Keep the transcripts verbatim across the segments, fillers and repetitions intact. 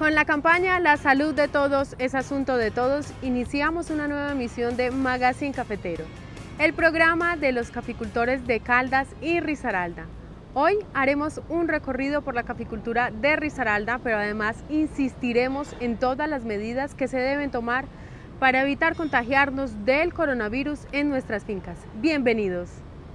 Con la campaña La salud de todos es asunto de todos, iniciamos una nueva emisión de Magazine Cafetero, el programa de los caficultores de Caldas y Risaralda. Hoy haremos un recorrido por la caficultura de Risaralda, pero además insistiremos en todas las medidas que se deben tomar para evitar contagiarnos del coronavirus en nuestras fincas. Bienvenidos.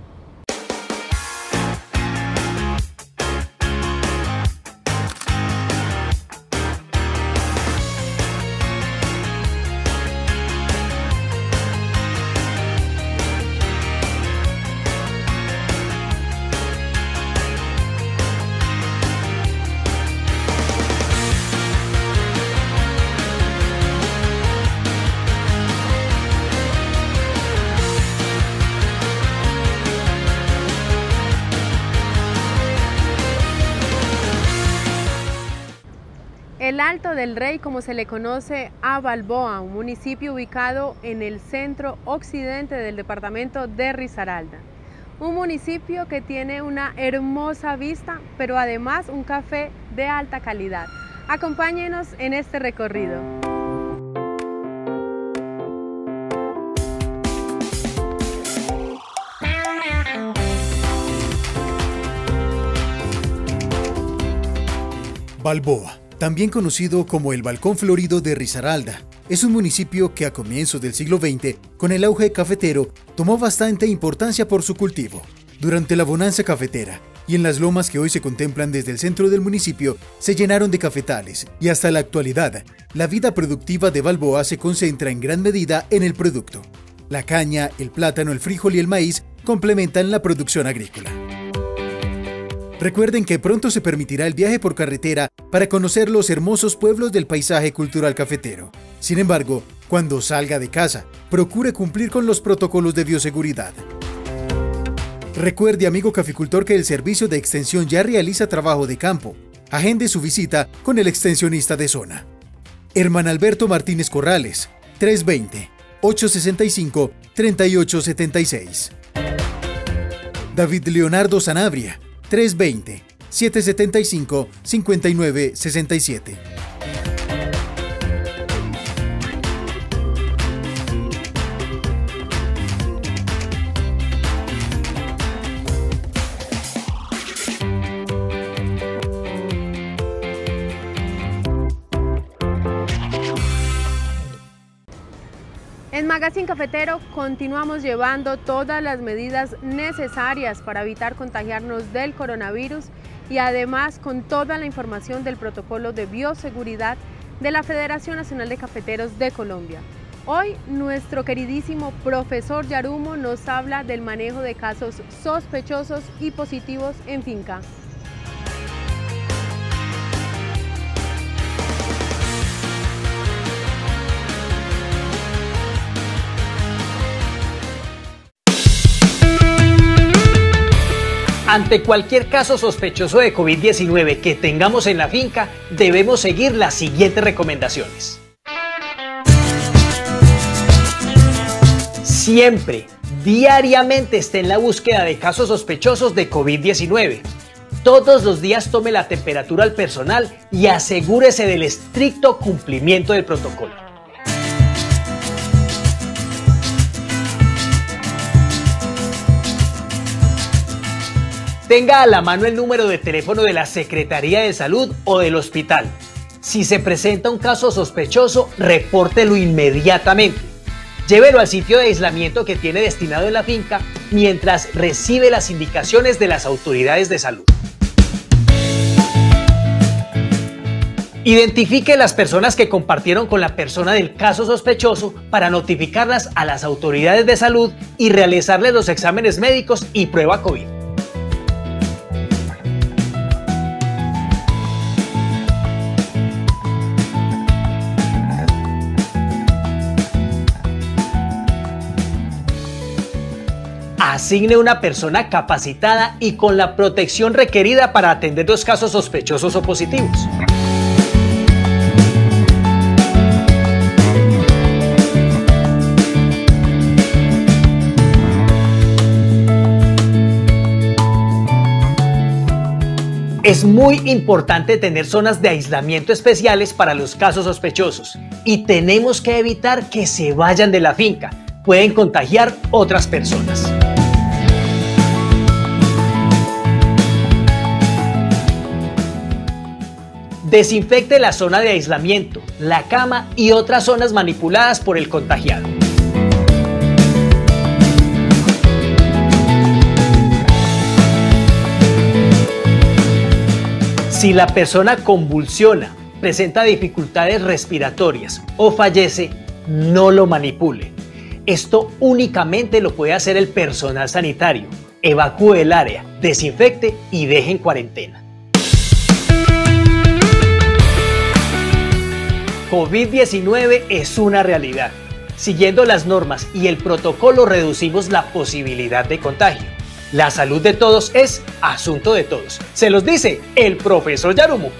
El Alto del Rey, como se le conoce a Balboa, un municipio ubicado en el centro occidente del departamento de Risaralda. Un municipio que tiene una hermosa vista, pero además un café de alta calidad. Acompáñenos en este recorrido. Balboa, también conocido como el Balcón Florido de Risaralda, es un municipio que a comienzos del siglo veinte, con el auge cafetero, tomó bastante importancia por su cultivo. Durante la bonanza cafetera y en las lomas que hoy se contemplan desde el centro del municipio, se llenaron de cafetales y hasta la actualidad, la vida productiva de Balboa se concentra en gran medida en el producto. La caña, el plátano, el frijol y el maíz complementan la producción agrícola. Recuerden que pronto se permitirá el viaje por carretera para conocer los hermosos pueblos del paisaje cultural cafetero. Sin embargo, cuando salga de casa, procure cumplir con los protocolos de bioseguridad. Recuerde, amigo caficultor, que el Servicio de Extensión ya realiza trabajo de campo. Agende su visita con el extensionista de zona. Herman Alberto Martínez Corrales, tres dos cero, ocho seis cinco, tres ocho siete seis. David Leonardo Sanabria, tres dos cero, siete siete cinco, cinco nueve seis siete. En Magazine Cafetero continuamos llevando todas las medidas necesarias para evitar contagiarnos del coronavirus y además con toda la información del protocolo de bioseguridad de la Federación Nacional de Cafeteros de Colombia. Hoy nuestro queridísimo profesor Yarumo nos habla del manejo de casos sospechosos y positivos en finca. Ante cualquier caso sospechoso de COVID diecinueve que tengamos en la finca, debemos seguir las siguientes recomendaciones. Siempre, diariamente esté en la búsqueda de casos sospechosos de COVID diecinueve. Todos los días tome la temperatura al personal y asegúrese del estricto cumplimiento del protocolo. Tenga a la mano el número de teléfono de la Secretaría de Salud o del hospital. Si se presenta un caso sospechoso, repórtelo inmediatamente. Llévelo al sitio de aislamiento que tiene destinado en la finca mientras recibe las indicaciones de las autoridades de salud. Identifique las personas que compartieron con la persona del caso sospechoso para notificarlas a las autoridades de salud y realizarles los exámenes médicos y prueba COVID. Asigne una persona capacitada y con la protección requerida para atender los casos sospechosos o positivos. Es muy importante tener zonas de aislamiento especiales para los casos sospechosos y tenemos que evitar que se vayan de la finca. Pueden contagiar otras personas. Desinfecte la zona de aislamiento, la cama y otras zonas manipuladas por el contagiado. Si la persona convulsiona, presenta dificultades respiratorias o fallece, no lo manipule. Esto únicamente lo puede hacer el personal sanitario. Evacúe el área, desinfecte y deje en cuarentena. COVID diecinueve es una realidad. Siguiendo las normas y el protocolo reducimos la posibilidad de contagio. La salud de todos es asunto de todos. Se los dice el profesor Yarumo.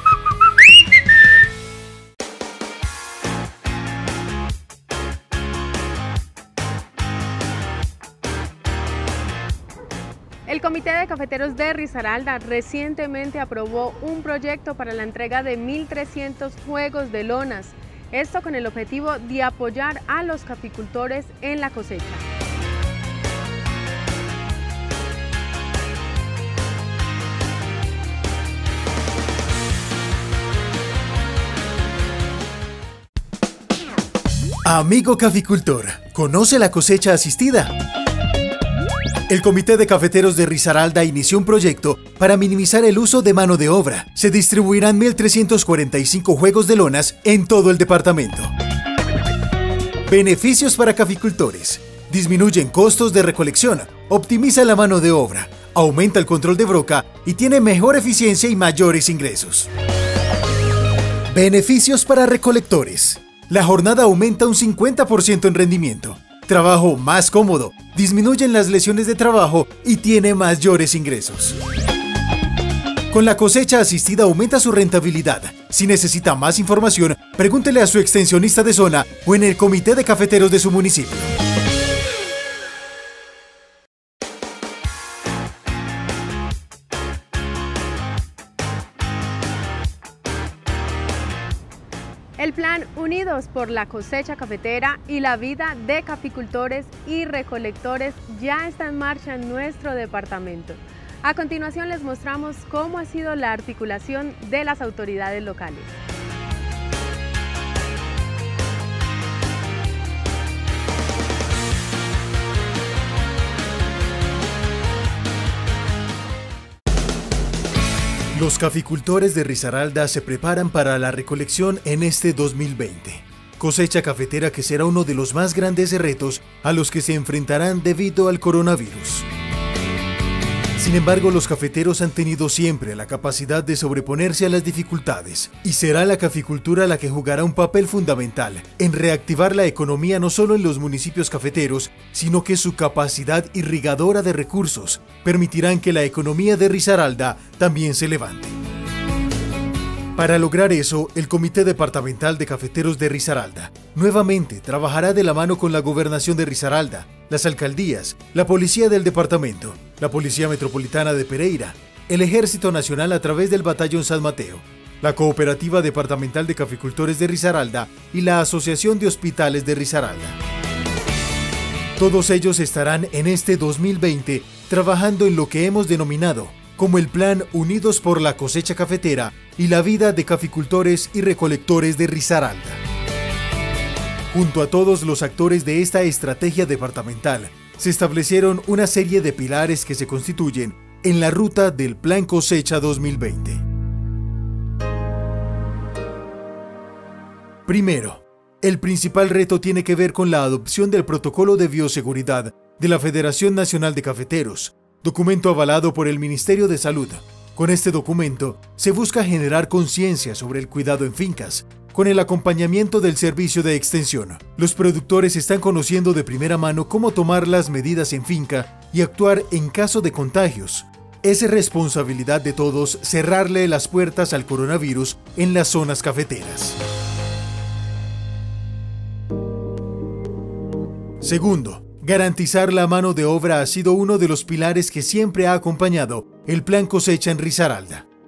El Comité de Cafeteros de Risaralda recientemente aprobó un proyecto para la entrega de mil trescientos juegos de lonas, esto con el objetivo de apoyar a los caficultores en la cosecha. Amigo caficultor, ¿conoce la cosecha asistida? El Comité de Cafeteros de Risaralda inició un proyecto para minimizar el uso de mano de obra. Se distribuirán mil trescientos cuarenta y cinco juegos de lonas en todo el departamento. Beneficios para caficultores. Disminuyen costos de recolección, optimiza la mano de obra, aumenta el control de broca y tiene mejor eficiencia y mayores ingresos. Beneficios para recolectores. La jornada aumenta un cincuenta por ciento en rendimiento. Trabajo más cómodo, disminuyen las lesiones de trabajo y tiene mayores ingresos. Con la cosecha asistida aumenta su rentabilidad. Si necesita más información, pregúntele a su extensionista de zona o en el comité de cafeteros de su municipio. El plan Unidos por la Cosecha Cafetera y la Vida de Caficultores y Recolectores ya está en marcha en nuestro departamento. A continuación les mostramos cómo ha sido la articulación de las autoridades locales. Los caficultores de Risaralda se preparan para la recolección en este dos mil veinte. Cosecha cafetera que será uno de los más grandes retos a los que se enfrentarán debido al coronavirus. Sin embargo, los cafeteros han tenido siempre la capacidad de sobreponerse a las dificultades y será la caficultura la que jugará un papel fundamental en reactivar la economía no solo en los municipios cafeteros, sino que su capacidad irrigadora de recursos permitirán que la economía de Risaralda también se levante. Para lograr eso, el Comité Departamental de Cafeteros de Risaralda nuevamente trabajará de la mano con la Gobernación de Risaralda, las alcaldías, la Policía del Departamento, la Policía Metropolitana de Pereira, el Ejército Nacional a través del Batallón San Mateo, la Cooperativa Departamental de Caficultores de Risaralda y la Asociación de Hospitales de Risaralda. Todos ellos estarán en este dos mil veinte trabajando en lo que hemos denominado como el Plan Unidos por la Cosecha Cafetera y la Vida de Caficultores y Recolectores de Risaralda. Junto a todos los actores de esta estrategia departamental, se establecieron una serie de pilares que se constituyen en la ruta del Plan Cosecha dos mil veinte. Primero, el principal reto tiene que ver con la adopción del Protocolo de Bioseguridad de la Federación Nacional de Cafeteros, documento avalado por el Ministerio de Salud. Con este documento se busca generar conciencia sobre el cuidado en fincas, con el acompañamiento del servicio de extensión. Los productores están conociendo de primera mano cómo tomar las medidas en finca y actuar en caso de contagios. Es responsabilidad de todos cerrarle las puertas al coronavirus en las zonas cafeteras. Segundo, garantizar la mano de obra ha sido uno de los pilares que siempre ha acompañado el Plan Cosecha en Risaralda.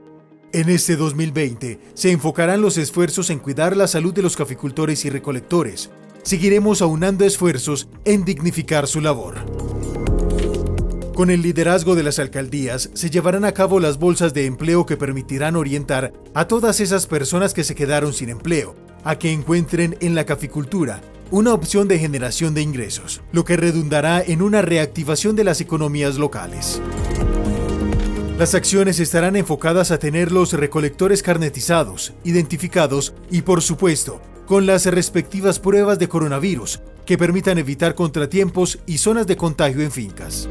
En este dos mil veinte se enfocarán los esfuerzos en cuidar la salud de los caficultores y recolectores. Seguiremos aunando esfuerzos en dignificar su labor. Con el liderazgo de las alcaldías, se llevarán a cabo las bolsas de empleo que permitirán orientar a todas esas personas que se quedaron sin empleo, a que encuentren en la caficultura una opción de generación de ingresos, lo que redundará en una reactivación de las economías locales. Las acciones estarán enfocadas a tener los recolectores carnetizados, identificados y, por supuesto, con las respectivas pruebas de coronavirus que permitan evitar contratiempos y zonas de contagio en fincas.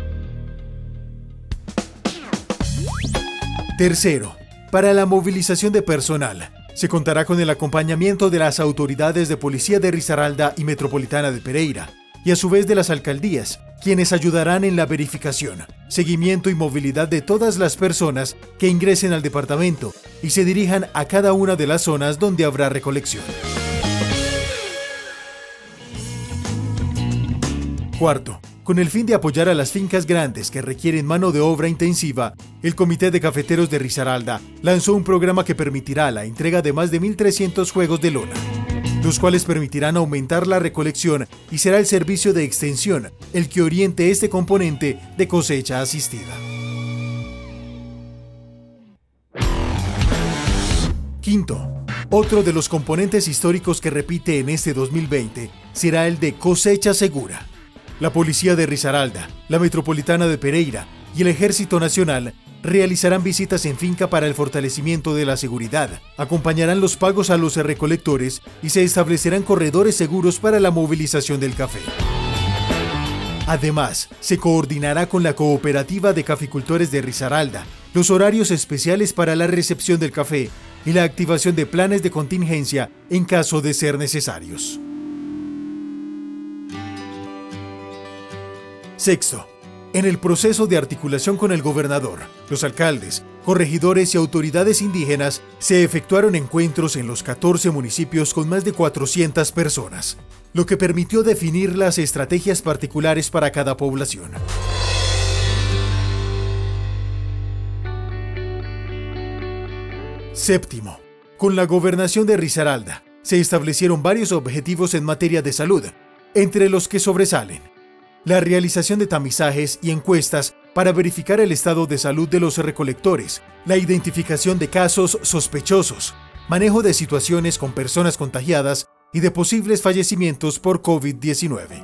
Tercero, para la movilización de personal, se contará con el acompañamiento de las autoridades de policía de Risaralda y Metropolitana de Pereira, y a su vez de las alcaldías, quienes ayudarán en la verificación, seguimiento y movilidad de todas las personas que ingresen al departamento y se dirijan a cada una de las zonas donde habrá recolección. Cuarto, con el fin de apoyar a las fincas grandes que requieren mano de obra intensiva, el Comité de Cafeteros de Risaralda lanzó un programa que permitirá la entrega de más de mil trescientos juegos de lona, los cuales permitirán aumentar la recolección y será el servicio de extensión el que oriente este componente de cosecha asistida. Quinto, otro de los componentes históricos que repite en este dos mil veinte será el de cosecha segura. La Policía de Risaralda, la Metropolitana de Pereira y el Ejército Nacional realizarán visitas en finca para el fortalecimiento de la seguridad, acompañarán los pagos a los recolectores y se establecerán corredores seguros para la movilización del café. Además, se coordinará con la Cooperativa de Caficultores de Risaralda los horarios especiales para la recepción del café y la activación de planes de contingencia en caso de ser necesarios. Sexto, en el proceso de articulación con el gobernador, los alcaldes, corregidores y autoridades indígenas, se efectuaron encuentros en los catorce municipios con más de cuatrocientas personas, lo que permitió definir las estrategias particulares para cada población. Séptimo, con la gobernación de Risaralda, se establecieron varios objetivos en materia de salud, entre los que sobresalen la realización de tamizajes y encuestas para verificar el estado de salud de los recolectores, la identificación de casos sospechosos, manejo de situaciones con personas contagiadas y de posibles fallecimientos por COVID diecinueve.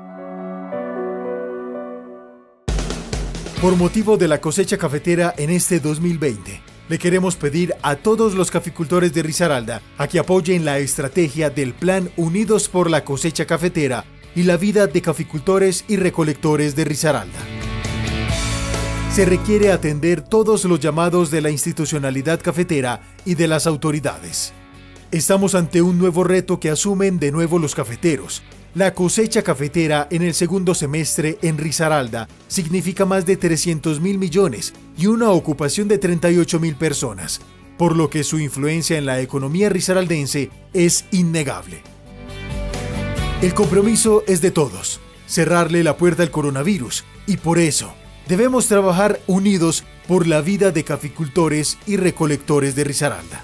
Por motivo de la cosecha cafetera en este dos mil veinte, le queremos pedir a todos los caficultores de Risaralda a que apoyen la estrategia del Plan Unidos por la Cosecha Cafetera y la vida de caficultores y recolectores de Risaralda. Se requiere atender todos los llamados de la institucionalidad cafetera y de las autoridades. Estamos ante un nuevo reto que asumen de nuevo los cafeteros. La cosecha cafetera en el segundo semestre en Risaralda significa más de trescientos mil millones y una ocupación de treinta y ocho mil personas, por lo que su influencia en la economía risaraldense es innegable. El compromiso es de todos, cerrarle la puerta al coronavirus, y por eso debemos trabajar unidos por la vida de caficultores y recolectores de Risaralda.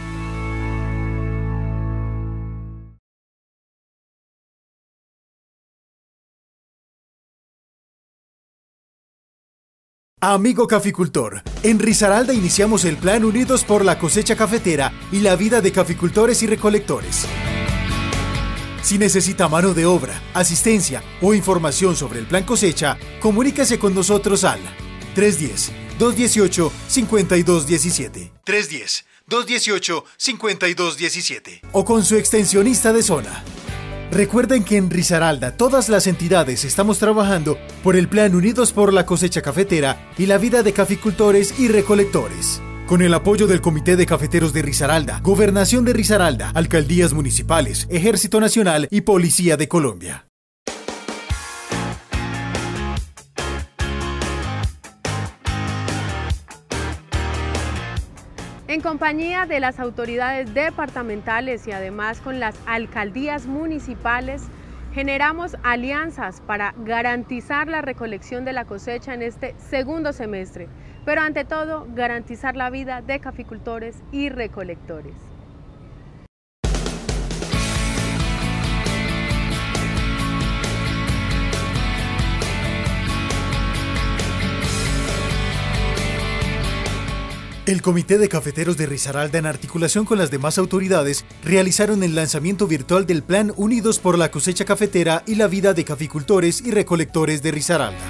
Amigo caficultor, en Risaralda iniciamos el Plan Unidos por la Cosecha Cafetera y la vida de caficultores y recolectores. Si necesita mano de obra, asistencia o información sobre el plan cosecha, comuníquese con nosotros al tres uno cero, dos uno ocho, cinco dos uno siete, tres uno cero, dos uno ocho, cinco dos uno siete o con su extensionista de zona. Recuerden que en Risaralda todas las entidades estamos trabajando por el Plan Unidos por la Cosecha Cafetera y la vida de caficultores y recolectores. Con el apoyo del Comité de Cafeteros de Risaralda, Gobernación de Risaralda, Alcaldías Municipales, Ejército Nacional y Policía de Colombia. En compañía de las autoridades departamentales y además con las alcaldías municipales, generamos alianzas para garantizar la recolección de la cosecha en este segundo semestre, pero ante todo garantizar la vida de caficultores y recolectores. El Comité de Cafeteros de Risaralda, en articulación con las demás autoridades, realizaron el lanzamiento virtual del Plan Unidos por la Cosecha Cafetera y la Vida de Caficultores y Recolectores de Risaralda.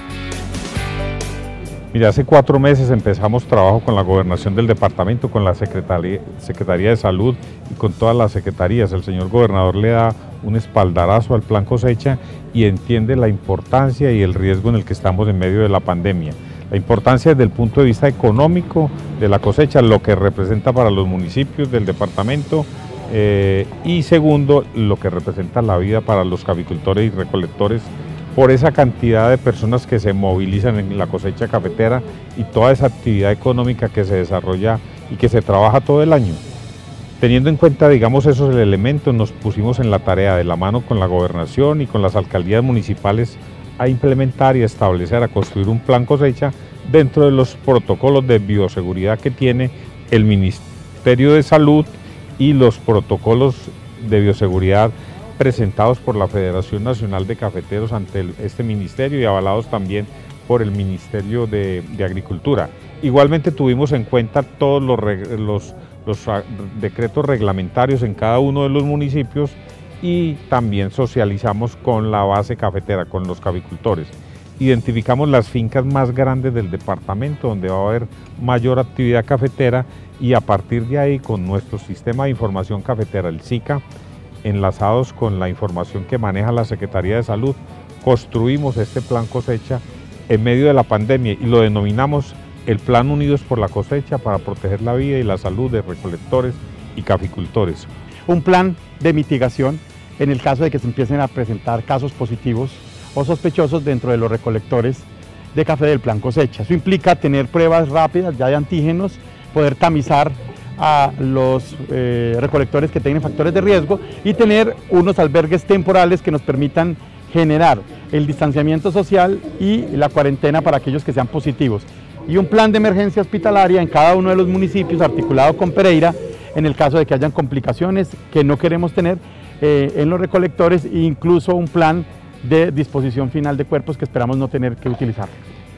Mira, hace cuatro meses empezamos trabajo con la Gobernación del Departamento, con la Secretaría, Secretaría de Salud y con todas las secretarías. El señor Gobernador le da un espaldarazo al Plan Cosecha y entiende la importancia y el riesgo en el que estamos en medio de la pandemia. La importancia desde el punto de vista económico de la cosecha, lo que representa para los municipios del departamento eh, y segundo, lo que representa la vida para los caficultores y recolectores por esa cantidad de personas que se movilizan en la cosecha cafetera y toda esa actividad económica que se desarrolla y que se trabaja todo el año. Teniendo en cuenta, digamos, esos elementos, nos pusimos en la tarea de la mano con la gobernación y con las alcaldías municipales a implementar y a establecer, a construir un plan cosecha dentro de los protocolos de bioseguridad que tiene el Ministerio de Salud y los protocolos de bioseguridad presentados por la Federación Nacional de Cafeteros ante el, este ministerio y avalados también por el Ministerio de, de Agricultura. Igualmente tuvimos en cuenta todos los, los, los decretos reglamentarios en cada uno de los municipios y también socializamos con la base cafetera, con los caficultores. Identificamos las fincas más grandes del departamento donde va a haber mayor actividad cafetera y a partir de ahí con nuestro sistema de información cafetera, el SICA, enlazados con la información que maneja la Secretaría de Salud, construimos este plan cosecha en medio de la pandemia y lo denominamos el Plan Unidos por la Cosecha para proteger la vida y la salud de recolectores y caficultores. Un plan de mitigación en el caso de que se empiecen a presentar casos positivos o sospechosos dentro de los recolectores de café del plan cosecha. Eso implica tener pruebas rápidas ya de antígenos, poder tamizar a los eh, recolectores que tienen factores de riesgo y tener unos albergues temporales que nos permitan generar el distanciamiento social y la cuarentena para aquellos que sean positivos. Y un plan de emergencia hospitalaria en cada uno de los municipios articulado con Pereira en el caso de que hayan complicaciones que no queremos tener eh, en los recolectores e incluso un plan de disposición final de cuerpos que esperamos no tener que utilizar.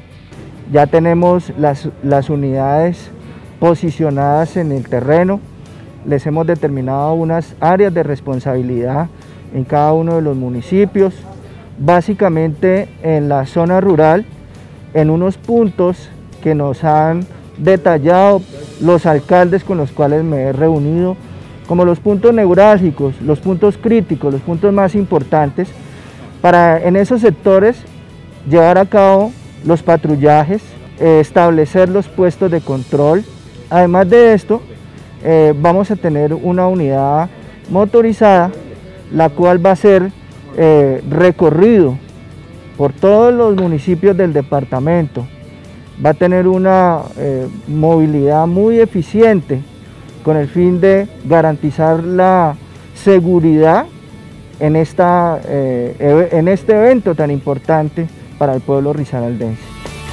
Ya tenemos las, las unidades posicionadas en el terreno, les hemos determinado unas áreas de responsabilidad en cada uno de los municipios, básicamente en la zona rural, en unos puntos que nos han detallado los alcaldes con los cuales me he reunido, como los puntos neurálgicos, los puntos críticos, los puntos más importantes, para en esos sectores llevar a cabo los patrullajes, eh, establecer los puestos de control. Además de esto, eh, vamos a tener una unidad motorizada, la cual va a ser eh, recorrido por todos los municipios del departamento. Va a tener una eh, movilidad muy eficiente con el fin de garantizar la seguridad en, esta, eh, en este evento tan importante para el pueblo risaraldense.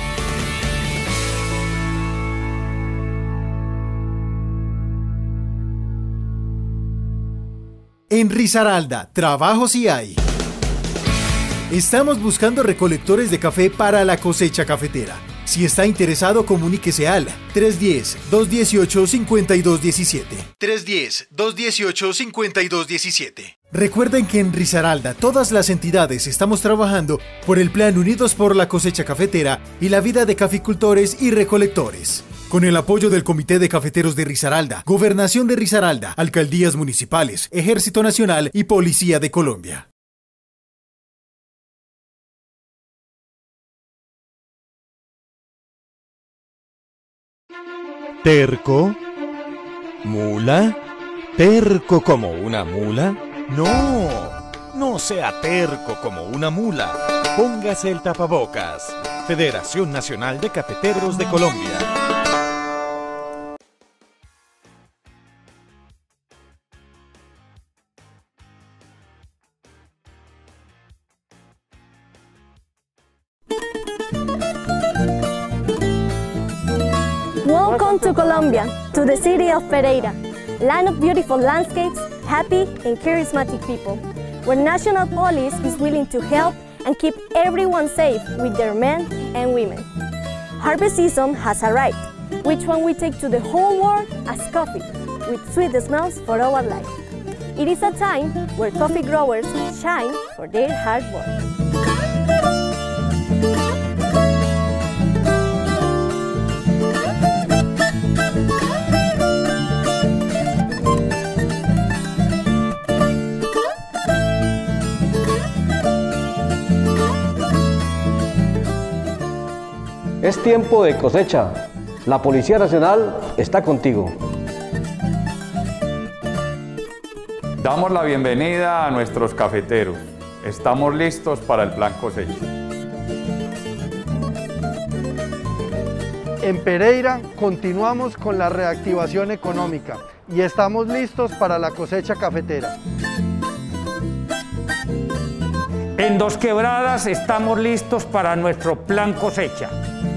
En Risaralda, trabajo sí hay. Estamos buscando recolectores de café para la cosecha cafetera. Si está interesado, comuníquese al tres uno cero, dos uno ocho, cinco dos uno siete. tres uno cero, dos uno ocho, cinco dos uno siete. Recuerden que en Risaralda todas las entidades estamos trabajando por el Plan Unidos por la Cosecha Cafetera y la Vida de Caficultores y Recolectores. Con el apoyo del Comité de Cafeteros de Risaralda, Gobernación de Risaralda, Alcaldías Municipales, Ejército Nacional y Policía de Colombia. ¿Terco? ¿Mula? ¿Terco como una mula? No, no sea terco como una mula. Póngase el tapabocas. Federación Nacional de Cafeteros de Colombia. Welcome to Colombia, to the city of Pereira, land of beautiful landscapes, happy and charismatic people, where National Police is willing to help and keep everyone safe with their men and women. Harvest season has arrived, which one we take to the whole world as coffee, with sweet smells for our life. It is a time where coffee growers shine for their hard work. Es tiempo de cosecha. La Policía Nacional está contigo. Damos la bienvenida a nuestros cafeteros. Estamos listos para el plan cosecha. En Pereira continuamos con la reactivación económica y estamos listos para la cosecha cafetera. En Dos Quebradas estamos listos para nuestro plan cosecha.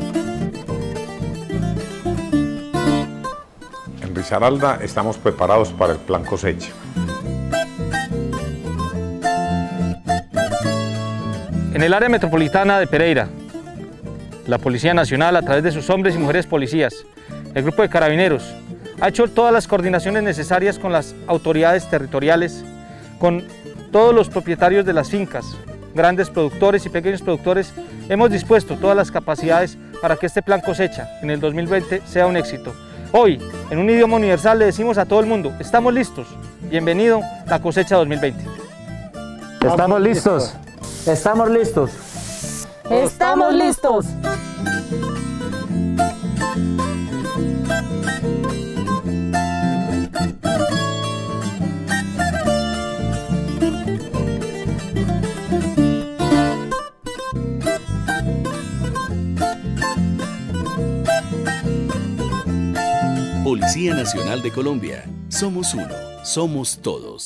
En Risaralda estamos preparados para el plan cosecha. En el área metropolitana de Pereira, la Policía Nacional, a través de sus hombres y mujeres policías, el grupo de carabineros, ha hecho todas las coordinaciones necesarias con las autoridades territoriales, con todos los propietarios de las fincas, grandes productores y pequeños productores. Hemos dispuesto todas las capacidades para que este plan cosecha en el dos mil veinte sea un éxito. Hoy, en un idioma universal, le decimos a todo el mundo, estamos listos. Bienvenido la cosecha dos mil veinte. Estamos listos. Estamos listos. Estamos listos. Policía Nacional de Colombia. Somos uno, somos todos.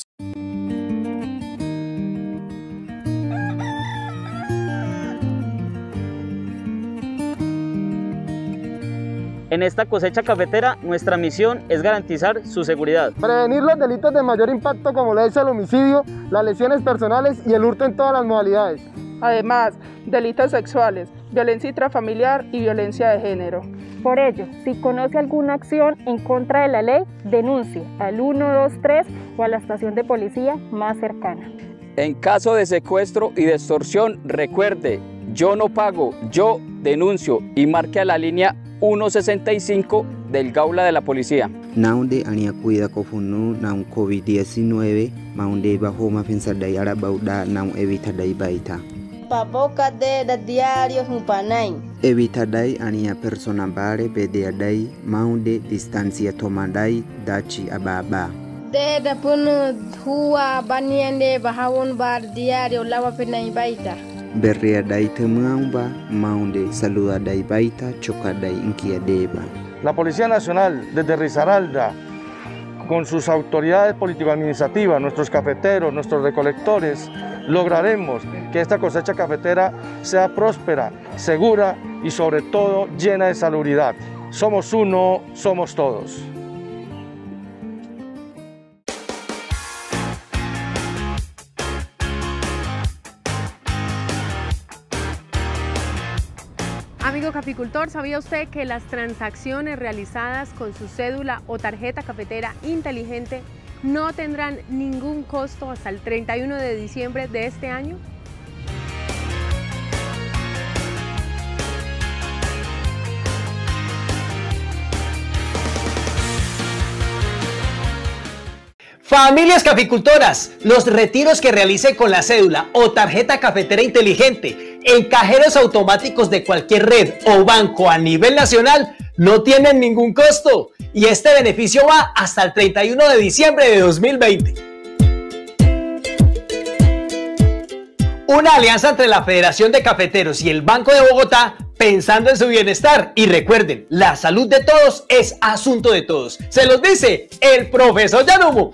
En esta cosecha cafetera, nuestra misión es garantizar su seguridad. Prevenir los delitos de mayor impacto como lo es el homicidio, las lesiones personales y el hurto en todas las modalidades. Además, delitos sexuales, violencia intrafamiliar y violencia de género. Por ello, si conoce alguna acción en contra de la ley, denuncie al uno dos tres o a la estación de policía más cercana. En caso de secuestro y de extorsión, recuerde, yo no pago, yo denuncio y marque a la línea uno sesenta y cinco del Gaula de la Policía. Naunde ania cuida kofunu naun COVID diecinueve, maunde bahoma pensadai arabauda naun evitadai baita. Paboca de da diario humpanai. Evitadai ania persona bare bedeadai maunde distancia tomadai dachi ababa. De da pun hua baniande bahawon bar diario lawa penai baita. Berriadai temuamba maunde saludadai baita chocadai inquiadeba. La Policía Nacional desde Risaralda, con sus autoridades político-administrativas, nuestros cafeteros, nuestros recolectores, lograremos que esta cosecha cafetera sea próspera, segura y sobre todo llena de salubridad. Somos uno, somos todos. Amigo caficultor, ¿sabía usted que las transacciones realizadas con su cédula o tarjeta cafetera inteligente no tendrán ningún costo hasta el treinta y uno de diciembre de este año? Familias caficultoras, los retiros que realice con la cédula o tarjeta cafetera inteligente en cajeros automáticos de cualquier red o banco a nivel nacional no tienen ningún costo y este beneficio va hasta el treinta y uno de diciembre de dos mil veinte. Una alianza entre la Federación de Cafeteros y el Banco de Bogotá pensando en su bienestar. Y recuerden, la salud de todos es asunto de todos. Se los dice el profesor Yanumo.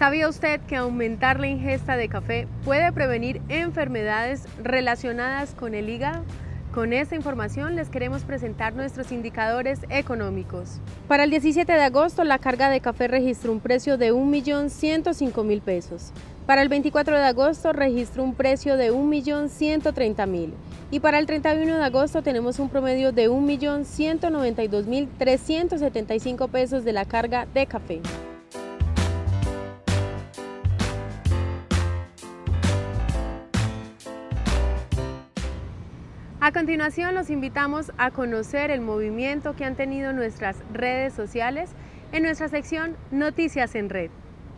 ¿Sabía usted que aumentar la ingesta de café puede prevenir enfermedades relacionadas con el hígado? Con esta información les queremos presentar nuestros indicadores económicos. Para el diecisiete de agosto, la carga de café registró un precio de un millón ciento cinco mil pesos. Para el veinticuatro de agosto registró un precio de un millón ciento treinta mil. Y para el treinta y uno de agosto tenemos un promedio de un millón ciento noventa y dos mil trescientos setenta y cinco pesos de la carga de café. A continuación los invitamos a conocer el movimiento que han tenido nuestras redes sociales en nuestra sección Noticias en Red.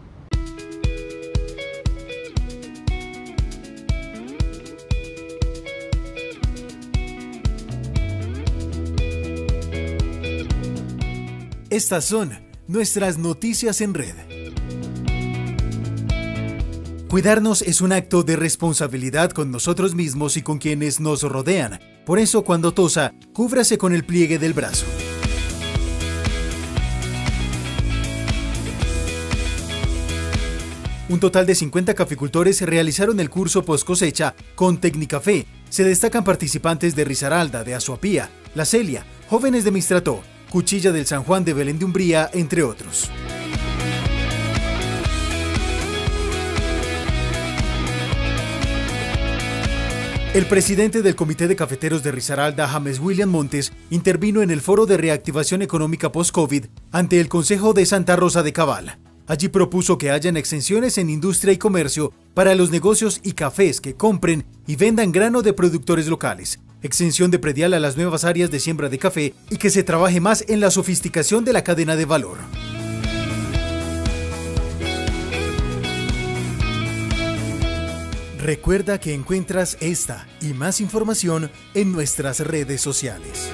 Estas son nuestras noticias en red. Cuidarnos es un acto de responsabilidad con nosotros mismos y con quienes nos rodean. Por eso, cuando tosa, cúbrase con el pliegue del brazo. Un total de cincuenta caficultores realizaron el curso post cosecha con Tecnicafé. Se destacan participantes de Risaralda, de Azuapía, La Celia, jóvenes de Mistrató, Cuchilla del San Juan de Belén de Umbría, entre otros. El presidente del Comité de Cafeteros de Risaralda, James William Montes, intervino en el Foro de Reactivación Económica Post-COVID ante el Consejo de Santa Rosa de Cabal. Allí propuso que hayan exenciones en industria y comercio para los negocios y cafés que compren y vendan grano de productores locales, exención de predial a las nuevas áreas de siembra de café y que se trabaje más en la sofisticación de la cadena de valor. Recuerda que encuentras esta y más información en nuestras redes sociales.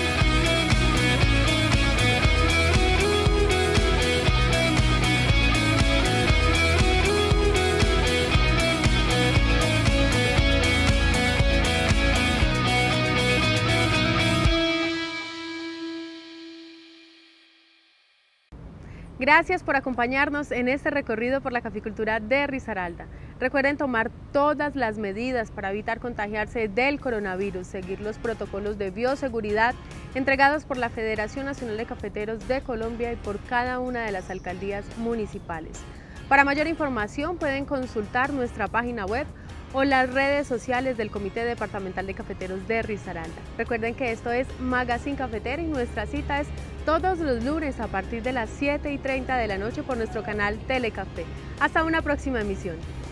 Gracias por acompañarnos en este recorrido por la caficultura de Risaralda. Recuerden tomar todas las medidas para evitar contagiarse del coronavirus, seguir los protocolos de bioseguridad entregados por la Federación Nacional de Cafeteros de Colombia y por cada una de las alcaldías municipales. Para mayor información pueden consultar nuestra página web o las redes sociales del Comité Departamental de Cafeteros de Risaralda. Recuerden que esto es Magazine Cafetero y nuestra cita es todos los lunes a partir de las siete y treinta de la noche por nuestro canal Telecafé. Hasta una próxima emisión.